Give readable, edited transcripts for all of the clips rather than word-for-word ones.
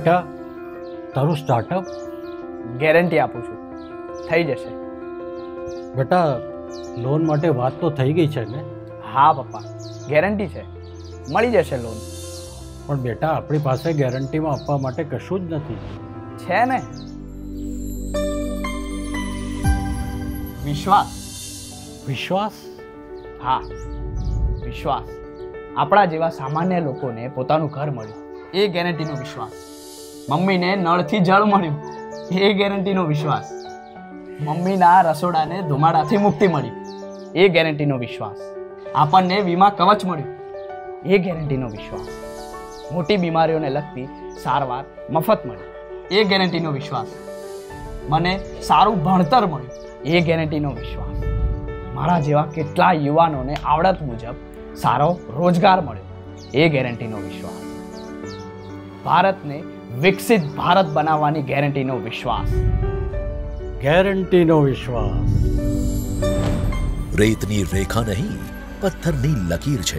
બેટા, તારું startup? Guarantee આપું છું, થઈ જશે. બેટા, લોન માટે વાત તો થઈ ગઈ છે ને? હા પપ્પા, ગેરંટી છે, મળી જશે લોન. પણ બેટા, આપણી પાસે ગેરંટીમાં આપવા માટે કશું જ નથી. છે ને, વિશ્વાસ. વિશ્વાસ? હા, વિશ્વાસ. આપણા જેવા સામાન્ય લોકોને પોતાનું ઘર મળ્યું, એ ગેરંટીનો વિશ્વાસ. મમ્મીને નળથી જળ મળ્યું, એ ગેરંટીનો વિશ્વાસ. મમ્મીના રસોડાને ધુમાડાથી મુક્તિ મળી, એ ગેરંટીનો વિશ્વાસ. આપણને વીમા કવચ મળ્યું, એ ગેરંટીનો વિશ્વાસ. મોટી બીમારીઓને લગતી સારવાર મફત મળી, એ ગેરંટીનો વિશ્વાસ. મને સારું ભણતર મળ્યું, એ ગેરંટીનો વિશ્વાસ. મારા જેવા કેટલા યુવાનોને આવડત મુજબ સારો રોજગાર મળ્યો, એ ગેરંટીનો વિશ્વાસ. ભારતને વિકસિત ભારત બનાવવાની ગેરંટીનો વિશ્વાસ. ગેરંટીનો વિશ્વાસ. રેતની રેખા નહીં, પથ્થરની લકીર છે.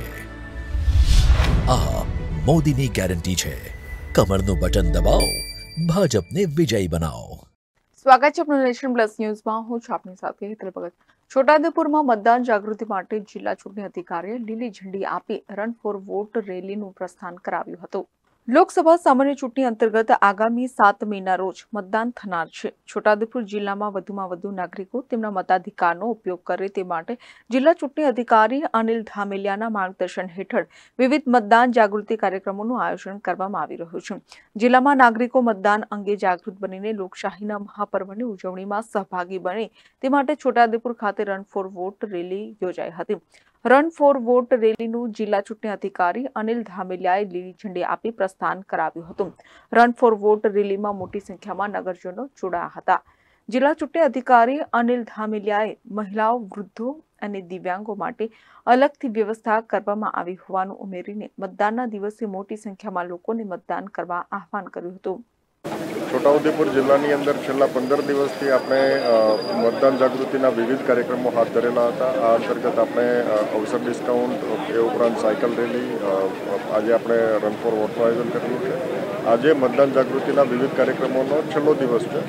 આ મોદીની ગેરંટી છે. કમરનું બટન દબાવો, ભાજપને વિજયી બનાવો. સ્વાગત છે આપનું નેશન પ્લસ ન્યૂઝમાં. હું છું આપની સાથે હેતલ ભગત. છોટાઉદેપુરમાં મતદાન જાગૃતિ માટે જિલ્લા ચૂંટણી અધિકારીએ લીલી ઝંડી આપી રન ફોર વોટ રેલીનું પ્રસ્થાન કરાવ્યું હતું. લોકસભા સામાન્ય ચૂંટણી અંતર્ગત આગામી 7 મેના રોજ મતદાન થનાર છે. છોટાઉદેપુર જિલ્લામાં વધુમાં વધુ નાગરિકો તેમના મતાધિકારનો ઉપયોગ કરે તે માટે જિલ્લા ચૂંટણી અધિકારી અનિલ ધામેલિયાના માર્ગદર્શન હેઠળ વિવિધ મતદાન જાગૃતિ કાર્યક્રમોનું આયોજન કરવામાં આવી રહ્યું છે. જિલ્લામાં નાગરિકો મતદાન અંગે જાગૃત બનીને લોકશાહીના મહાપર્વની ઉજવણીમાં સહભાગી બને તે માટે છોટાઉદેપુર ખાતે રન ફોર વોટ રેલી યોજાઈ હતી. રન ફોર વોટ રેલીનું જિલ્લા ચૂંટણી અધિકારી અનિલ ધામેલિયાએ લીલી ઝંડી આપી પ્રસ્થાન કરાવ્યું હતું. રન ફોર વોટ રેલીમાં મોટી સંખ્યામાં નગરજનો જોડાયા હતા. જિલ્લા ચૂંટણી અધિકારી અનિલ ધામેલિયાએ મહિલાઓ, વૃદ્ધો અને દિવ્યાંગો માટે અલગથી વ્યવસ્થા કરવામાં આવી હોવાનું ઉમેરીને મતદાનના દિવસે મોટી સંખ્યામાં લોકોને મતદાન કરવા આહવાન કર્યું હતું. છોટાઉદેપુર જિલ્લાની અંદર છેલ્લા 15 દિવસથી આપણે મતદાન જાગૃતિના વિવિધ કાર્યક્રમો હાથ ધરેલા હતા. આ અંતર્ગત આપણે અવસર ડિસ્કાઉન્ટ, એ ઉપરાંત સાયકલ રેલી, આજે આપણે રન ફોર વોટનું આયોજન કરેલું છે. આજે મતદાન જાગૃતિના વિવિધ કાર્યક્રમોનો છેલ્લો દિવસ છે.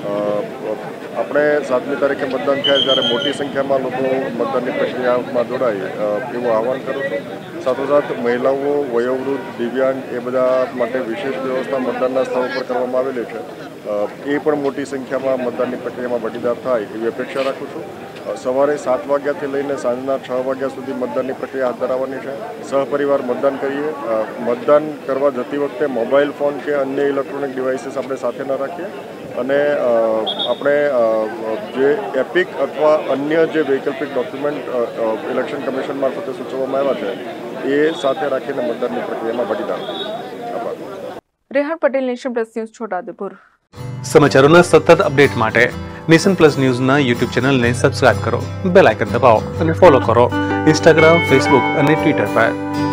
આપણે 7મી તારીખે મતદાન થયા ત્યારે મોટી સંખ્યામાં લોકો મતદાનની પ્રક્રિયામાં જોડાય એવું આહવાન કરું છું. સાથોસાથ મહિલાઓ, વયોવૃદ્ધ, દિવ્યાંગ એ બધા માટે વિશેષ વ્યવસ્થા મતદાનના સ્થળ પર કરવામાં આવેલી છે. એ પણ મોટી સંખ્યામાં મતદાનની પ્રક્રિયામાં ભાગીદાર થાય એવી અપેક્ષા રાખું છું. સવારે 7 વાગ્યાથી લઈને સાંજના 6 વાગ્યા સુધી મતદાનની પ્રક્રિયા હાથ ધરાવવાની છે. સહપરિવાર મતદાન કરીએ. મતદાન કરવા જતી વખતે મોબાઈલ ફોન કે અન્ય ઇલેક્ટ્રોનિક ડિવાઇસીસ આપણે સાથે ન રાખીએ અને આપણે જે એપિક અથવા અન્ય જે વૈકલ્પિક ડોક્યુમેન્ટ ઇલેક્શન કમિશન મારફતે સૂચવવામાં આવ્યા છે એ સાથે રાખીને મતદાનની પ્રક્રિયામાં ભાગીદાર. આભાર. Rehan Patel, nation plus news, Chhota Udepur. સમાચારોના સતત અપડેટ માટે નેશન પ્લસ ન્યૂઝના યુટ્યુબ ચેનલને સબસ્ક્રાઇબ કરો, બેલ આઇકન દબાવો અને ફોલો કરો ઇન્સ્ટાગ્રામ, ફેસબુક અને ટ્વિટર પર.